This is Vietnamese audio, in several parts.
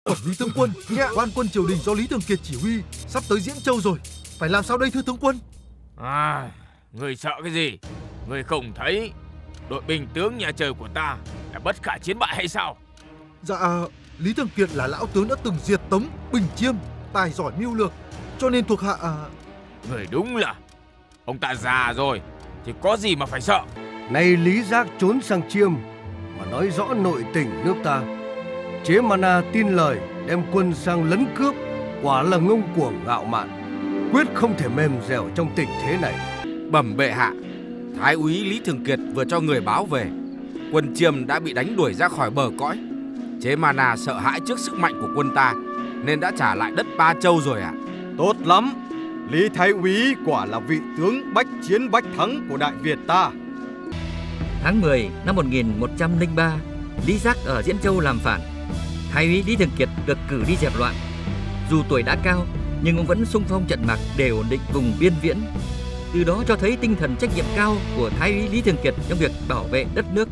Bẩm Lý tướng quân, quan quân triều đình do Lý Thường Kiệt chỉ huy sắp tới Diễn Châu rồi. Phải làm sao đây thưa tướng quân? Người sợ cái gì? Người không thấy đội binh tướng nhà trời của ta là bất khả chiến bại hay sao? Dạ, Lý Thường Kiệt là lão tướng đã từng diệt Tống, Bình Chiêm, tài giỏi mưu lược, cho nên thuộc hạ... Người đúng là ông ta già rồi thì có gì mà phải sợ. Nay Lý Giác trốn sang Chiêm mà nói rõ nội tình nước ta. Chế Mana tin lời đem quân sang lấn cướp, quả là ngông cuồng ngạo mạn, quyết không thể mềm dẻo trong tình thế này. Bẩm bệ hạ, Thái úy Lý Thường Kiệt vừa cho người báo về, quân Chiêm đã bị đánh đuổi ra khỏi bờ cõi. Chế Mana sợ hãi trước sức mạnh của quân ta nên đã trả lại đất Ba Châu rồi ạ. Tốt lắm, Lý Thái úy quả là vị tướng bách chiến bách thắng của Đại Việt ta. Tháng 10 năm 1103, Lý Giác ở Diễn Châu làm phản. Thái úy Lý Thường Kiệt được cử đi dẹp loạn. Dù tuổi đã cao nhưng ông vẫn xung phong trận mạc để ổn định vùng biên viễn. Từ đó cho thấy tinh thần trách nhiệm cao của Thái úy Lý Thường Kiệt trong việc bảo vệ đất nước.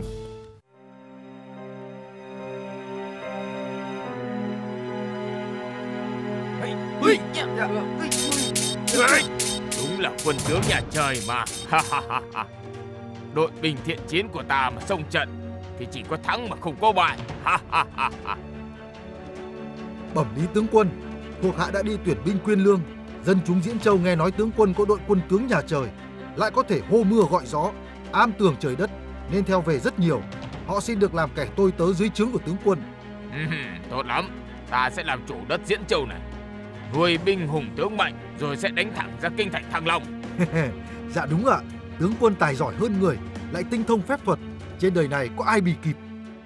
Đúng là quân tướng nhà trời mà. Đội binh thiện chiến của ta mà xông trận thì chỉ có thắng mà không có bại. Bẩm Lý tướng quân, thuộc hạ đã đi tuyển binh quyên lương. Dân chúng Diễn Châu nghe nói tướng quân có đội quân tướng nhà trời, lại có thể hô mưa gọi gió, am tường trời đất, nên theo về rất nhiều. Họ xin được làm kẻ tôi tớ dưới trướng của tướng quân. Tốt lắm, ta sẽ làm chủ đất Diễn Châu này, nuôi binh hùng tướng mạnh, rồi sẽ đánh thẳng ra kinh thành Thăng Long. Dạ đúng ạ, tướng quân tài giỏi hơn người, lại tinh thông phép thuật, trên đời này có ai bì kịp.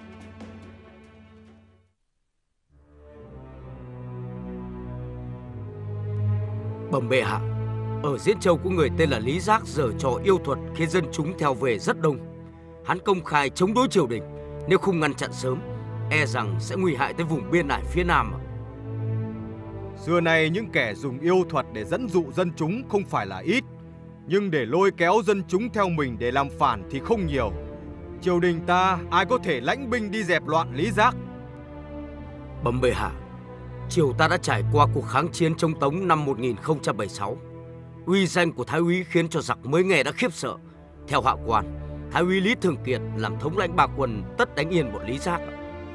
Bẩm bệ hạ, ở Diễn Châu có người tên là Lý Giác giở trò yêu thuật khiến dân chúng theo về rất đông. Hắn công khai chống đối triều đình, nếu không ngăn chặn sớm, e rằng sẽ nguy hại tới vùng biên ải phía Nam. Xưa nay những kẻ dùng yêu thuật để dẫn dụ dân chúng không phải là ít, nhưng để lôi kéo dân chúng theo mình để làm phản thì không nhiều. Triều đình ta ai có thể lãnh binh đi dẹp loạn Lý Giác? Bẩm bệ hạ, triều ta đã trải qua cuộc kháng chiến chống Tống năm 1076. Uy danh của Thái úy khiến cho giặc mới nghe đã khiếp sợ. Theo hạ quan, Thái úy Lý Thường Kiệt làm thống lãnh ba quân tất đánh yên bọn Lý Giác.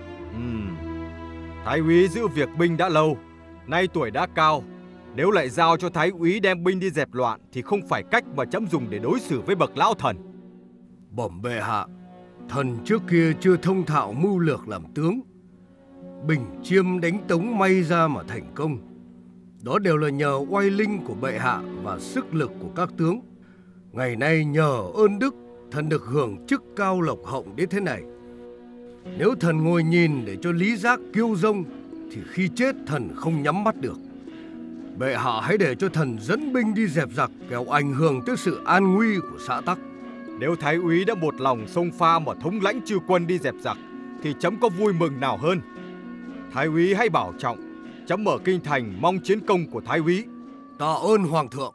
Thái úy giữ việc binh đã lâu, nay tuổi đã cao, nếu lại giao cho Thái úy đem binh đi dẹp loạn thì không phải cách mà trẫm dùng để đối xử với bậc lão thần. Bẩm bệ hạ, thần trước kia chưa thông thạo mưu lược làm tướng. Bình Chiêm đánh Tống may ra mà thành công, đó đều là nhờ oai linh của bệ hạ và sức lực của các tướng. Ngày nay nhờ ơn đức, thần được hưởng chức cao lộc hậu đến thế này. Nếu thần ngồi nhìn để cho Lý Giác kiêu dông thì khi chết thần không nhắm mắt được. Bệ hạ hãy để cho thần dẫn binh đi dẹp giặc, kẻo ảnh hưởng tới sự an nguy của xã tắc. Nếu Thái úy đã một lòng xông pha mà thống lãnh chư quân đi dẹp giặc thì trẫm có vui mừng nào hơn. Thái úy hãy bảo trọng, trẫm ở kinh thành mong chiến công của Thái úy. Tạ ơn hoàng thượng.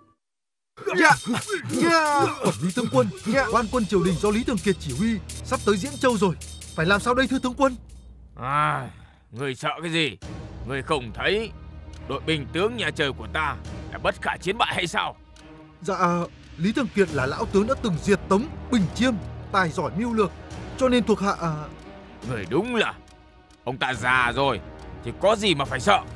Bẩm Lý tướng quân, quan quân triều đình do Lý Thường Kiệt chỉ huy sắp tới Diễn Châu rồi. Phải làm sao đây thưa tướng quân? Người sợ cái gì? Người không thấy đội binh tướng nhà trời của ta là bất khả chiến bại hay sao? Dạ, Lý Thường Kiệt là lão tướng đã từng diệt Tống, Bình Chiêm, tài giỏi mưu lược, cho nên thuộc hạ... Người đúng là ông ta già rồi thì có gì mà phải sợ.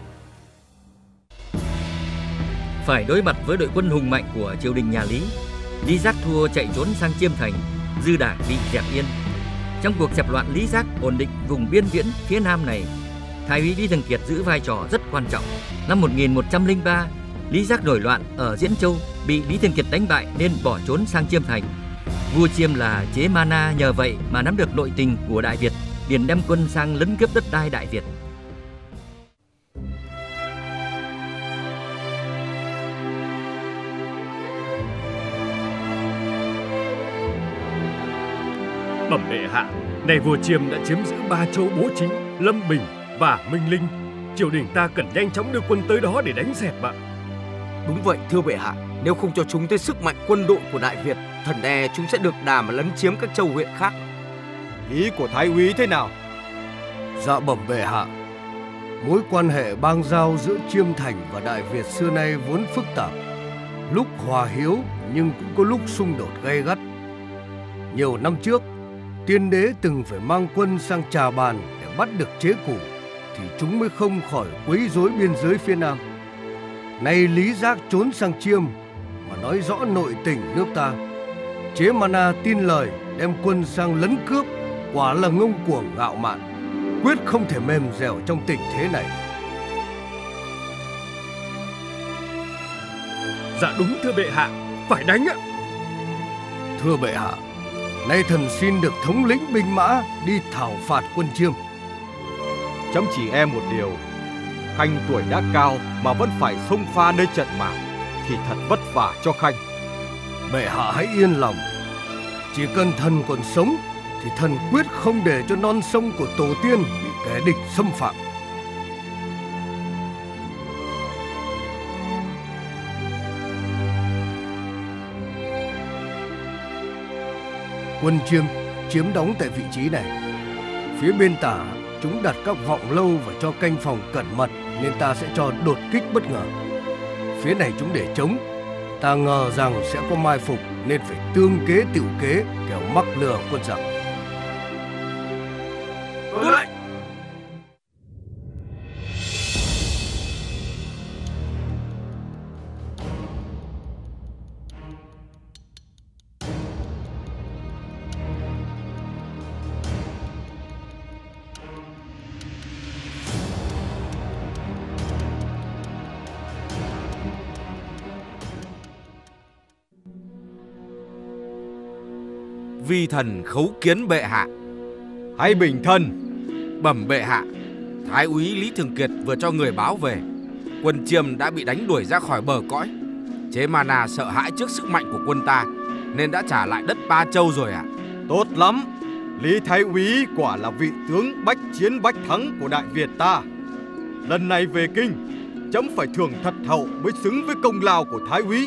Phải đối mặt với đội quân hùng mạnh của triều đình nhà Lý, Lý Giác thua chạy trốn sang Chiêm Thành, dư đảng bị dẹp yên. Trong cuộc dẹp loạn Lý Giác ổn định vùng biên viễn phía Nam này, Thái úy Lý Thường Kiệt giữ vai trò rất quan trọng. Năm 1103, Lý Giác nổi loạn ở Diễn Châu, bị Lý Thường Kiệt đánh bại nên bỏ trốn sang Chiêm Thành. Vua Chiêm là Chế Mana nhờ vậy mà nắm được nội tình của Đại Việt, liền đem quân sang lấn cướp đất đai Đại Việt. Bẩm bệ hạ, nay vua Chiêm đã chiếm giữ Ba Châu Bố Chính, Lâm Bình và Minh Linh. Triều đình ta cần nhanh chóng đưa quân tới đó để đánh dẹp ạ. Đúng vậy thưa bệ hạ, nếu không cho chúng thấy sức mạnh quân đội của Đại Việt, thần e chúng sẽ được đà mà lấn chiếm các châu huyện khác. Ý của Thái úy thế nào? Dạ bẩm bệ hạ, Mối quan hệ bang giao giữa Chiêm Thành và Đại Việt xưa nay vốn phức tạp, lúc hòa hiếu nhưng cũng có lúc xung đột gay gắt. Nhiều năm trước, tiên đế từng phải mang quân sang Trà Bàn để bắt được Chế Củ, thì chúng mới không khỏi quấy rối biên giới phía Nam. Nay Lý Giác trốn sang Chiêm mà nói rõ nội tình nước ta. Chế Ma-na tin lời đem quân sang lấn cướp, quả là ngông cuồng ngạo mạn, quyết không thể mềm dẻo trong tình thế này. Dạ đúng thưa bệ hạ, phải đánh ạ. Thưa bệ hạ, nay thần xin được thống lĩnh binh mã đi thảo phạt quân Chiêm. Chấm chỉ em một điều, Khanh tuổi đã cao mà vẫn phải xông pha nơi trận mạng thì thật vất vả cho Khanh. Bệ hạ hãy yên lòng, chỉ cần thần còn sống thì thần quyết không để cho non sông của tổ tiên bị kẻ địch xâm phạm. Quân Chiêm chiếm đóng tại vị trí này. Phía bên tả chúng đặt các vọng lâu và cho canh phòng cẩn mật, nên ta sẽ cho đột kích bất ngờ. Phía này chúng để trống, ta ngờ rằng sẽ có mai phục nên phải tương kế tựu kế, kẻo mắc lừa quân giặc. Tuân lệnh. Vi thần khấu kiến bệ hạ. Hãy bình thân. Bẩm bệ hạ, Thái úy Lý Thường Kiệt vừa cho người báo về, quân Chiêm đã bị đánh đuổi ra khỏi bờ cõi. Chế Ma-na sợ hãi trước sức mạnh của quân ta nên đã trả lại đất Ba Châu rồi ạ. Tốt lắm, Lý Thái úy quả là vị tướng bách chiến bách thắng của Đại Việt ta. Lần này về kinh, chấm phải thưởng thật hậu mới xứng với công lao của Thái úy.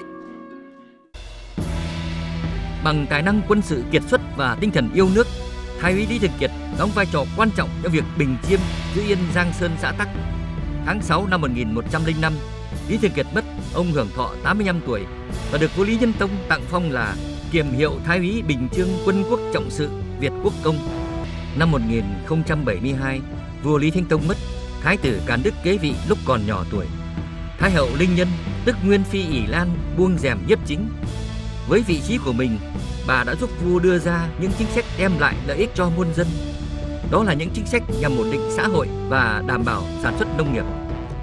Bằng tài năng quân sự kiệt xuất và tinh thần yêu nước, Thái úy Lý Thường Kiệt đóng vai trò quan trọng trong việc bình Chiêm, giữ yên Giang Sơn xã Tắc. Tháng 6 năm 1105, Lý Thường Kiệt mất, ông hưởng thọ 85 tuổi và được vua Lý Nhân Tông tặng phong là kiềm hiệu Thái úy Bình Chương Quân Quốc Trọng Sự Việt Quốc Công. Năm 1072, vua Lý Thánh Tông mất, Thái tử Càn Đức kế vị lúc còn nhỏ tuổi. Thái hậu Linh Nhân, tức Nguyên phi ỷ Lan, buông rèm nhiếp chính. Với vị trí của mình, bà đã giúp vua đưa ra những chính sách đem lại lợi ích cho muôn dân. Đó là những chính sách nhằm ổn định xã hội và đảm bảo sản xuất nông nghiệp.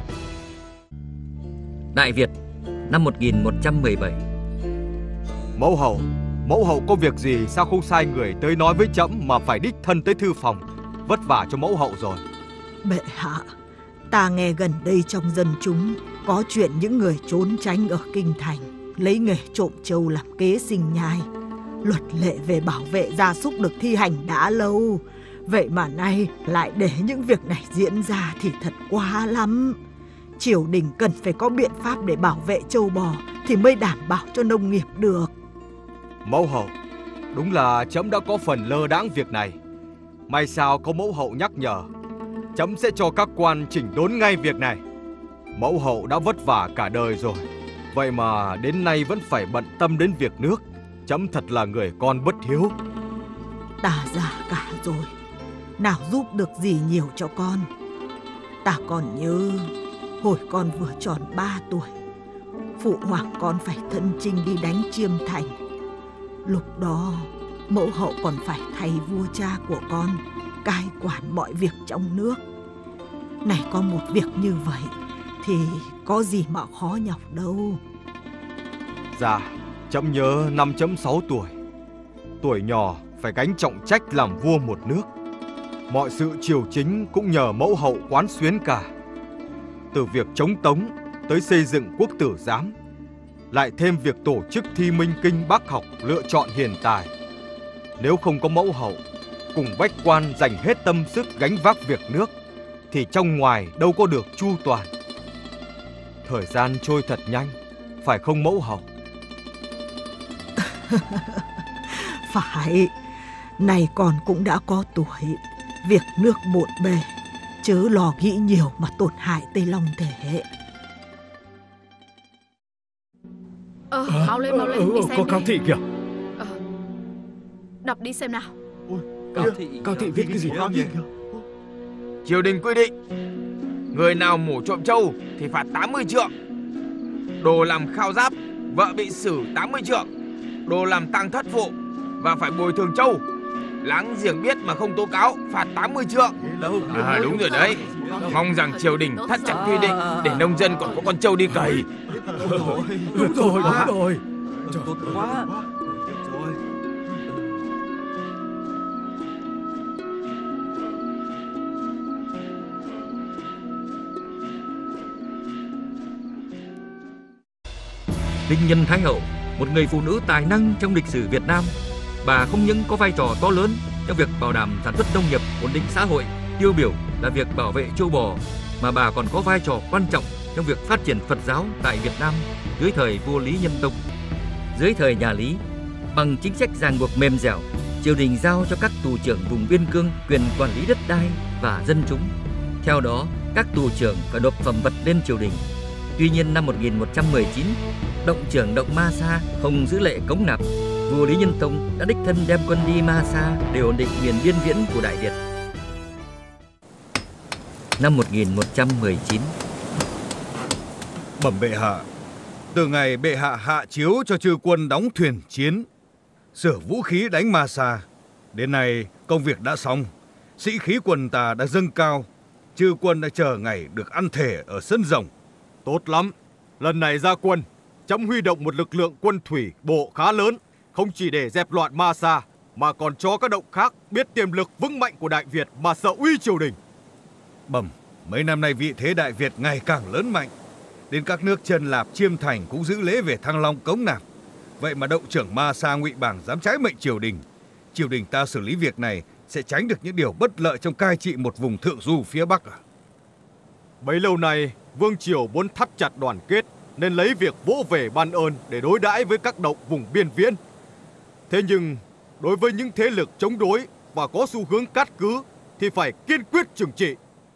Đại Việt năm 1117. Mẫu hậu có việc gì sao không sai người tới nói với trẫm mà phải đích thân tới thư phòng? Vất vả cho mẫu hậu rồi. Bệ hạ, ta nghe gần đây trong dân chúng có chuyện những người trốn tránh ở kinh thành lấy nghề trộm trâu làm kế sinh nhai. Luật lệ về bảo vệ gia súc được thi hành đã lâu, vậy mà nay lại để những việc này diễn ra thì thật quá lắm. Triều đình cần phải có biện pháp để bảo vệ trâu bò thì mới đảm bảo cho nông nghiệp được. Mẫu hậu, đúng là trẫm đã có phần lơ đãng việc này. May sao có mẫu hậu nhắc nhở, trẫm sẽ cho các quan chỉnh đốn ngay việc này. Mẫu hậu đã vất vả cả đời rồi, vậy mà đến nay vẫn phải bận tâm đến việc nước. Trẫm thật là người con bất hiếu. Ta già cả rồi, nào giúp được gì nhiều cho con. Ta còn nhớ hồi con vừa tròn 3 tuổi, phụ hoàng con phải thân chinh đi đánh Chiêm Thành. Lúc đó mẫu hậu còn phải thay vua cha của con cai quản mọi việc trong nước. Này có một việc như vậy thì có gì mà khó nhọc đâu. Dạ, trẫm nhớ năm chấm 6 tuổi. Tuổi nhỏ phải gánh trọng trách làm vua một nước. Mọi sự triều chính cũng nhờ mẫu hậu quán xuyến cả. Từ việc chống Tống tới xây dựng quốc tử giám, lại thêm việc tổ chức thi minh kinh bác học lựa chọn hiền tài. Nếu không có mẫu hậu cùng bách quan dành hết tâm sức gánh vác việc nước thì trong ngoài đâu có được chu toàn. Thời gian trôi thật nhanh, phải không mẫu hậu? Phải, này con cũng đã có tuổi, việc nước bộn bề, chớ lo nghĩ nhiều mà tổn hại tới long thể. Mau lên đi xem có Cao đi. Thị kìa. Đọc đi xem nào. Cao Thị viết cái gì đó nhỉ? Triều đình quy định, người nào mổ trộm trâu thì phạt 80 trượng. Đồ làm khao giáp, vợ bị xử 80 trượng. Đồ làm tang thất phụ và phải bồi thường trâu. Láng giềng biết mà không tố cáo, phạt 80 trượng. Đúng rồi đấy. Mong rằng triều đình thắt chặt quy định để nông dân còn có con trâu đi cày. Đúng rồi. Tốt quá. Đinh Nhân Thái Hậu, một người phụ nữ tài năng trong lịch sử Việt Nam. Bà không những có vai trò to lớn trong việc bảo đảm sản xuất nông nghiệp, ổn định xã hội, tiêu biểu là việc bảo vệ châu bò, mà bà còn có vai trò quan trọng trong việc phát triển Phật giáo tại Việt Nam dưới thời vua Lý Nhân Tông. Dưới thời nhà Lý, bằng chính sách ràng buộc mềm dẻo, triều đình giao cho các tù trưởng vùng biên cương quyền quản lý đất đai và dân chúng. Theo đó, các tù trưởng phải nộp phẩm vật lên triều đình. Tuy nhiên năm 1119, động trưởng Động Ma Sa không giữ lệ cống nạp, vua Lý Nhân Tông đã đích thân đem quân đi Ma Sa để ổn định miền biên viễn của Đại Việt. Năm 1119, Bẩm bệ hạ, từ ngày bệ hạ hạ chiếu cho chư quân đóng thuyền chiến, sửa vũ khí đánh Ma Sa, đến nay công việc đã xong, sĩ khí quân ta đã dâng cao, chư quân đã chờ ngày được ăn thể ở sân rồng. Tốt lắm. Lần này ra quân, trẫm huy động một lực lượng quân thủy bộ khá lớn, không chỉ để dẹp loạn Ma Sa, mà còn cho các động khác biết tiềm lực vững mạnh của Đại Việt mà sợ uy triều đình. Bẩm, mấy năm nay vị thế Đại Việt ngày càng lớn mạnh, đến các nước Chân Lạp, Chiêm Thành cũng giữ lễ về Thăng Long cống nạp. Vậy mà động trưởng Ma Sa Ngụy Bàng dám trái mệnh triều đình. Triều đình ta xử lý việc này sẽ tránh được những điều bất lợi trong cai trị một vùng thượng du phía Bắc à? Bấy lâu nay, vương triều muốn thắt chặt đoàn kết nên lấy việc vỗ về ban ơn để đối đãi với các động vùng biên viễn. Thế nhưng đối với những thế lực chống đối và có xu hướng cát cứ thì phải kiên quyết trừng trị.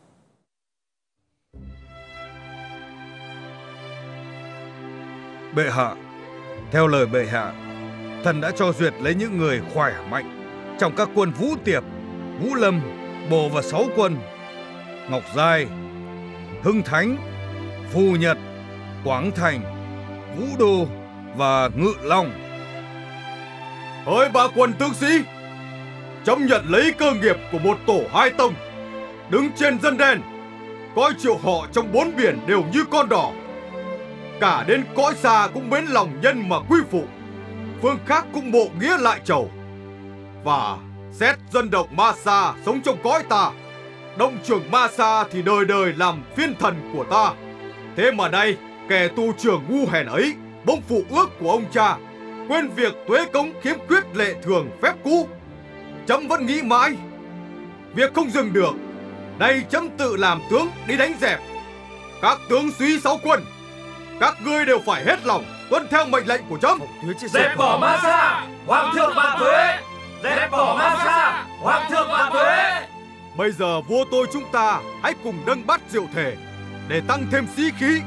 Bệ hạ, theo lời bệ hạ, thần đã cho duyệt lấy những người khỏe mạnh trong các quân Vũ Tiệp, Vũ Lâm, Bồ và 6 quân: Ngọc Giai, Hưng Thánh, Phù Nhật, Quảng Thành, Vũ Đô và Ngự Long. Hỡi ba quân tướng sĩ, trẫm nhận lấy cơ nghiệp của một tổ hai tông, đứng trên dân đen, coi triệu họ trong 4 biển đều như con đỏ. Cả đến cõi xa cũng mến lòng nhân mà quy phụ, phương khác cũng mộ nghĩa lại chầu. Và xét dân động Ma Sa sống trong cõi ta, động trưởng Ma Sa thì đời đời làm phiên thần của ta. Thế mà nay kẻ tù trưởng ngu hèn ấy bỗng phụ ước của ông cha, quên việc tuế cống khiếm khuyết lệ thường phép cũ. Trẫm vẫn nghĩ mãi, việc không dừng được, nay trẫm tự làm tướng đi đánh dẹp. Các tướng suý 6 quân, các ngươi đều phải hết lòng tuân theo mệnh lệnh của trẫm. Dẹp bỏ Ma Sa, hoàng thượng vạn tuế! Dẹp bỏ Ma Sa, hoàng thượng vạn tuế! Bây giờ vua tôi chúng ta hãy cùng dâng bát rượu thể để tăng thêm sĩ khí.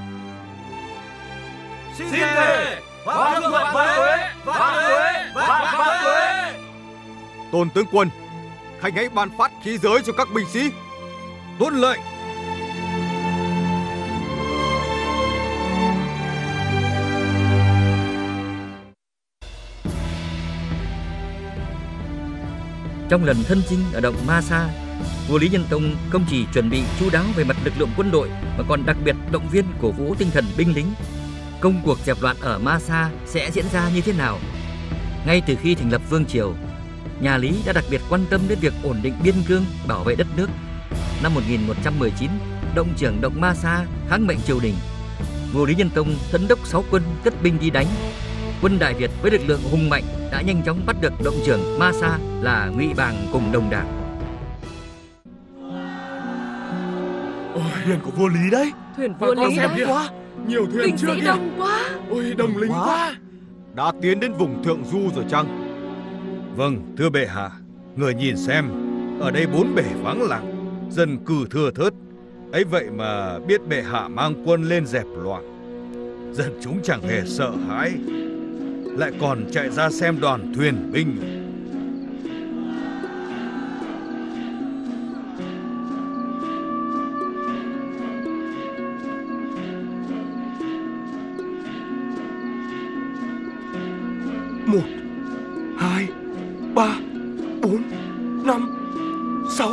Xin thề, hoàng thượng vạn tuế, vạn tuế, vạn tuế! Tôn tướng quân, khanh hãy ban phát khí giới cho các binh sĩ. Tuân lệnh. Trong lần thân chinh ở động Ma Sa, vua Lý Nhân Tông không chỉ chuẩn bị chu đáo về mặt lực lượng quân đội mà còn đặc biệt động viên cổ vũ tinh thần binh lính. Công cuộc dẹp loạn ở Ma Sa sẽ diễn ra như thế nào? Ngay từ khi thành lập vương triều, nhà Lý đã đặc biệt quan tâm đến việc ổn định biên cương, bảo vệ đất nước. Năm 1119, động trưởng động Ma Sa kháng mệnh triều đình. Vua Lý Nhân Tông dẫn đốc 6 quân cất binh đi đánh. Quân Đại Việt với lực lượng hùng mạnh đã nhanh chóng bắt được động trưởng Ma Sa là Ngụy Bàng cùng đồng đảng. Thuyền của vua Lý đấy. Thuyền vua Lý đông đấy. quá. Nhiều thuyền Binh chưa sĩ kìa. đông quá. Ôi đông lính quá. Đã tiến đến vùng thượng du rồi chăng? Vâng, thưa bệ hạ, người nhìn xem, ở đây 4 bể vắng lặng, dân cư thưa thớt, ấy vậy mà biết bệ hạ mang quân lên dẹp loạn. Dân chúng chẳng hề sợ hãi, lại còn chạy ra xem đoàn thuyền binh. Một, 2, 3, 4, 5, 6.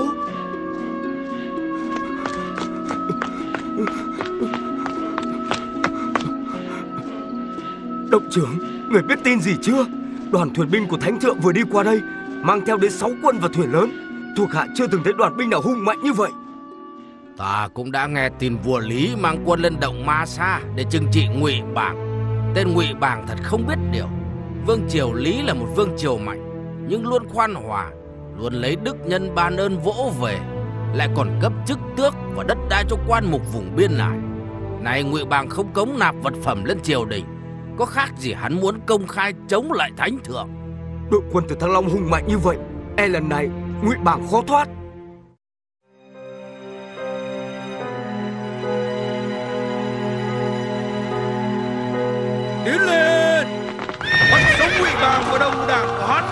Động trưởng, người biết tin gì chưa? Đoàn thuyền binh của Thánh Thượng vừa đi qua đây, mang theo đến 6 quân và thuyền lớn. Thuộc hạ chưa từng thấy đoàn binh nào hung mạnh như vậy. Ta cũng đã nghe tin vua Lý mang quân lên động Ma Sa để trừng trị Ngụy Bàng. Tên Ngụy Bàng thật không biết điều. Vương triều Lý là một vương triều mạnh, nhưng luôn khoan hòa, luôn lấy đức nhân ban ơn vỗ về, lại còn cấp chức tước và đất đai cho quan mục vùng biên này. Này Ngụy Bàng không cống nạp vật phẩm lên triều đình, có khác gì hắn muốn công khai chống lại Thánh Thượng. Đội quân từ Thăng Long hùng mạnh như vậy, e lần này Ngụy Bàng khó thoát. Tiến lên, bắt sống Ngụy Bàng và đồng đảng của hắn.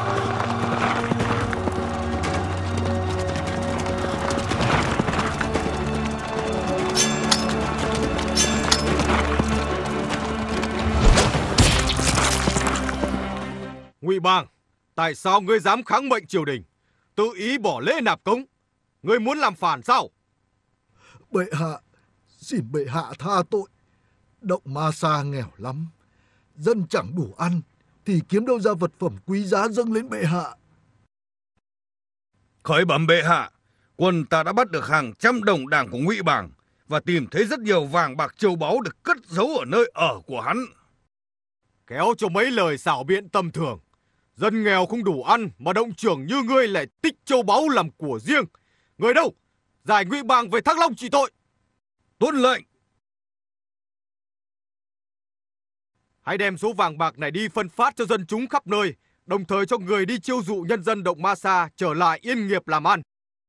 Ngụy Bàng, tại sao ngươi dám kháng mệnh triều đình, tự ý bỏ lễ nạp cống? Ngươi muốn làm phản sao? Bệ hạ, xin bệ hạ tha tội. Động Ma Sa nghèo lắm, dân chẳng đủ ăn thì kiếm đâu ra vật phẩm quý giá dâng lên bệ hạ. Khởi bẩm bệ hạ, quân ta đã bắt được hàng trăm đồng đảng của Ngụy Bàng và tìm thấy rất nhiều vàng bạc châu báu được cất giấu ở nơi ở của hắn. Kéo cho mấy lời xảo biện tầm thường. Dân nghèo không đủ ăn mà động trưởng như ngươi lại tích châu báu làm của riêng. Người đâu? Giải Ngụy Bàng về Thăng Long trị tội. Tuân lệnh. Hãy đem số vàng bạc này đi phân phát cho dân chúng khắp nơi, đồng thời cho người đi chiêu dụ nhân dân động Ma Sa trở lại yên nghiệp làm ăn.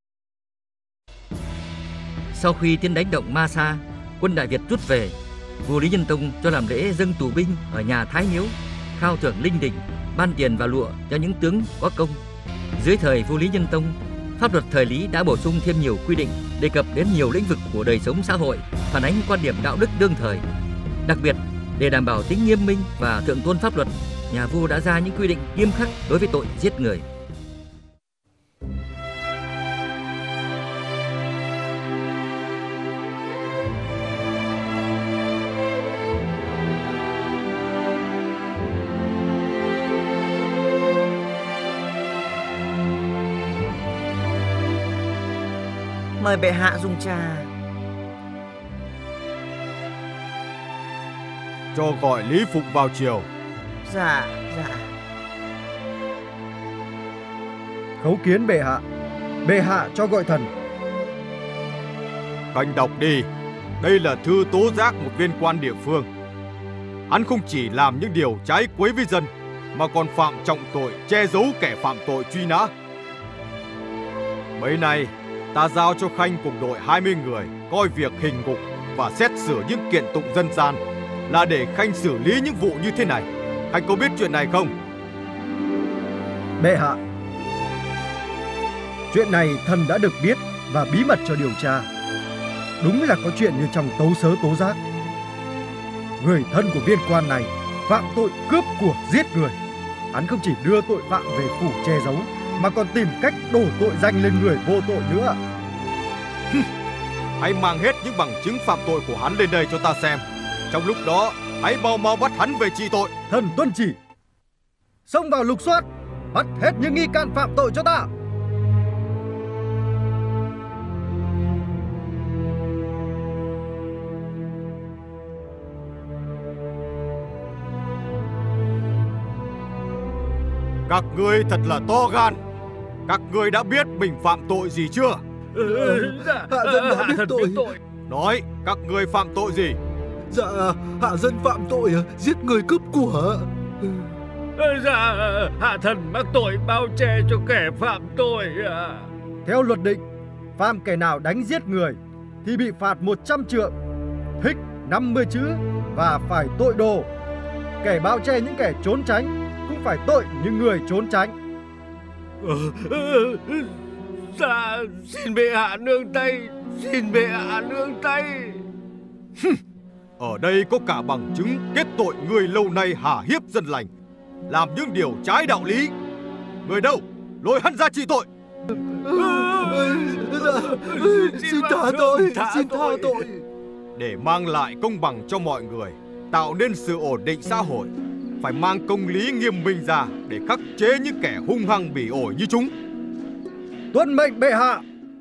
Sau khi tiến đánh động Ma Sa, quân Đại Việt rút về. Vua Lý Nhân Tông cho làm lễ dâng tù binh ở nhà Thái Miếu, khao thưởng linh đình, ban tiền và lụa cho những tướng có công. Dưới thời vua Lý Nhân Tông, pháp luật thời Lý đã bổ sung thêm nhiều quy định đề cập đến nhiều lĩnh vực của đời sống xã hội, phản ánh quan điểm đạo đức đương thời. Đặc biệt, để đảm bảo tính nghiêm minh và thượng tôn pháp luật, nhà vua đã ra những quy định nghiêm khắc đối với tội giết người. Mời bệ hạ dùng trà. Cho gọi Lý Phụng vào triều. Dạ. Khấu kiến bệ hạ. Bệ hạ cho gọi thần. Khanh đọc đi. Đây là thư tố giác một viên quan địa phương. Hắn không chỉ làm những điều trái quấy với dân, mà còn phạm trọng tội che giấu kẻ phạm tội truy nã. Mấy nay ta giao cho Khanh cùng đội 20 người coi việc hình ngục và xét xử những kiện tụng dân gian, là để Khanh xử lý những vụ như thế này. Khanh có biết chuyện này không? Bệ hạ, chuyện này thần đã được biết và bí mật cho điều tra. Đúng là có chuyện như trong tấu sớ tố giác. Người thân của viên quan này phạm tội cướp của giết người. Hắn không chỉ đưa tội phạm về phủ che giấu, mà còn tìm cách đổ tội danh lên người vô tội nữa. Hãy mang hết những bằng chứng phạm tội của hắn lên đây cho ta xem. Trong lúc đó, hãy mau bắt hắn về trị tội. Thần tuân chỉ. Xông vào lục soát, bắt hết những nghi can phạm tội cho ta. Các ngươi thật là to gan. Các ngươi đã biết mình phạm tội gì chưa? Hạ dân đã biết tội. Nói, các ngươi phạm tội gì? Dạ, hạ dân phạm tội giết người cướp của. Dạ, hạ thần mắc tội bao che cho kẻ phạm tội. Theo luật định, Phạm kẻ nào đánh giết người thì bị phạt 100 trượng, thích 50 chữ và phải tội đồ. Kẻ bao che những kẻ trốn tránh cũng phải tội như người trốn tránh. Dạ, xin bệ hạ nương tay, xin bệ hạ nương tay. Ở đây có cả bằng chứng kết tội người lâu nay hả hiếp dân lành, làm những điều trái đạo lý. Người đâu, lôi hắn ra trị tội. Xin tha tội, xin tha tội. Để mang lại công bằng cho mọi người, tạo nên sự ổn định xã hội, phải mang công lý nghiêm minh ra để khắc chế những kẻ hung hăng bỉ ổi như chúng. Tuân mệnh bệ hạ.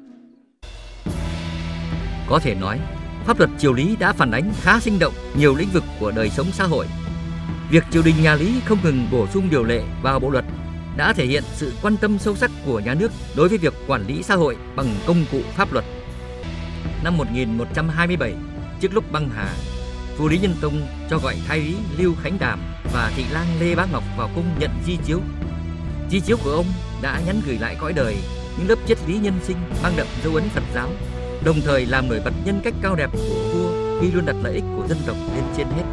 Có thể nói, pháp luật triều Lý đã phản ánh khá sinh động nhiều lĩnh vực của đời sống xã hội. Việc triều đình nhà Lý không ngừng bổ sung điều lệ vào bộ luật đã thể hiện sự quan tâm sâu sắc của nhà nước đối với việc quản lý xã hội bằng công cụ pháp luật. Năm 1127, trước lúc băng hà, vua Lý Nhân Tông cho gọi thái úy Lưu Khánh Đàm và thị lang Lê Bá Ngọc vào cung nhận di chiếu. Di chiếu của ông đã nhắn gửi lại cõi đời những lớp triết lý nhân sinh mang đậm dấu ấn Phật giáo, đồng thời làm nổi bật nhân cách cao đẹp của vua khi luôn đặt lợi ích của dân tộc lên trên hết.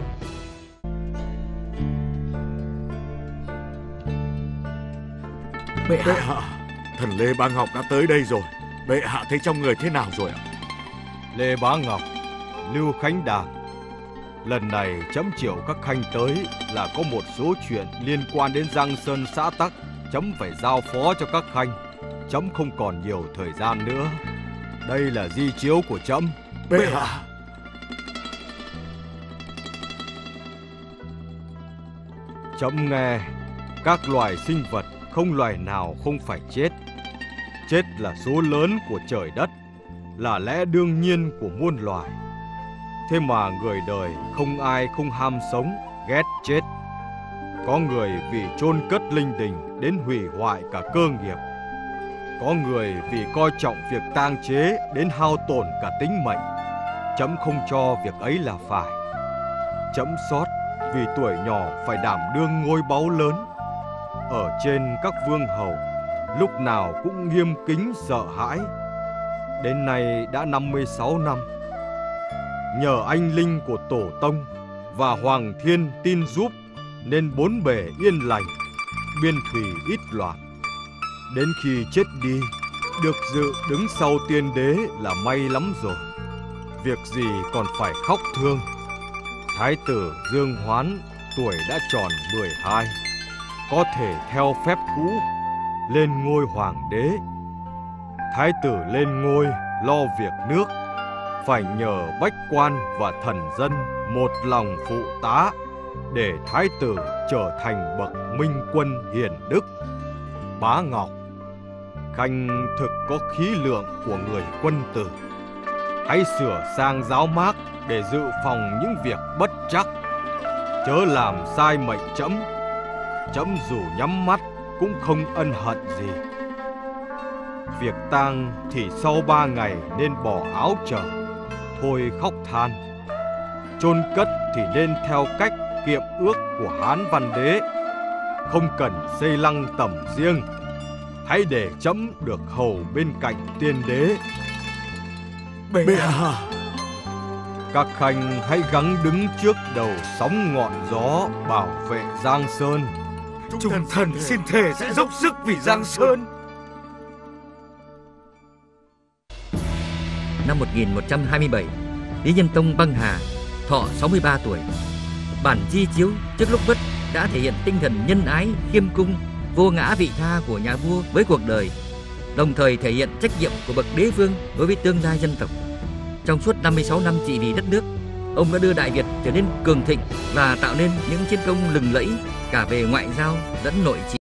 Bệ hạ, thần Lê Bá Ngọc đã tới đây rồi. Bệ hạ thấy trong người thế nào rồi ạ? Lê Bá Ngọc, Lưu Khánh Đàm, lần này chấm triệu các khanh tới là có một số chuyện liên quan đến Giang Sơn xã tắc, chấm phải giao phó cho các khanh. Chấm không còn nhiều thời gian nữa. Đây là di chiếu của chấm. Bệ hạ. Chấm nghe, các loài sinh vật không loài nào không phải chết. Chết là số lớn của trời đất, là lẽ đương nhiên của muôn loài. Thế mà người đời không ai không ham sống, ghét chết. Có người vì chôn cất linh đình đến hủy hoại cả cơ nghiệp. Có người vì coi trọng việc tang chế đến hao tổn cả tính mệnh. Chấm không cho việc ấy là phải. Chấm xót vì tuổi nhỏ phải đảm đương ngôi báu lớn. Ở trên các vương hầu, lúc nào cũng nghiêm kính sợ hãi. Đến nay đã 56 năm. Nhờ anh linh của Tổ Tông và Hoàng Thiên tin giúp nên bốn bể yên lành, biên thủy ít loạn. Đến khi chết đi, được dự đứng sau tiên đế là may lắm rồi. Việc gì còn phải khóc thương. Thái tử Dương Hoán tuổi đã tròn 12, có thể theo phép cũ lên ngôi hoàng đế. Thái tử lên ngôi lo việc nước, phải nhờ bách quan và thần dân một lòng phụ tá để thái tử trở thành bậc minh quân hiền đức. Bá Ngọc, khanh thực có khí lượng của người quân tử. Hãy sửa sang giáo mác để dự phòng những việc bất trắc, chớ làm sai mệnh trẫm. Trẫm dù nhắm mắt cũng không ân hận gì. Việc tang thì sau 3 ngày nên bỏ áo chờ, thôi khóc than. Chôn cất thì nên theo cách kiệm ước của Hán Văn Đế, không cần xây lăng tẩm riêng. Hãy để trẫm được hầu bên cạnh tiên đế. Bệ hạ. Các khanh hãy gắng đứng trước đầu sóng ngọn gió bảo vệ Giang Sơn. Chúng thần xin thề sẽ dốc sức vì Giang Sơn. Năm 1127, Lý Nhân Tông băng hà, thọ 63 tuổi. Bản di chiếu trước lúc mất đã thể hiện tinh thần nhân ái, khiêm cung, vô ngã vị tha của nhà vua với cuộc đời, đồng thời thể hiện trách nhiệm của bậc đế vương đối với tương lai dân tộc. Trong suốt 56 năm trị vì đất nước, ông đã đưa Đại Việt trở nên cường thịnh và tạo nên những chiến công lừng lẫy cả về ngoại giao lẫn nội trị.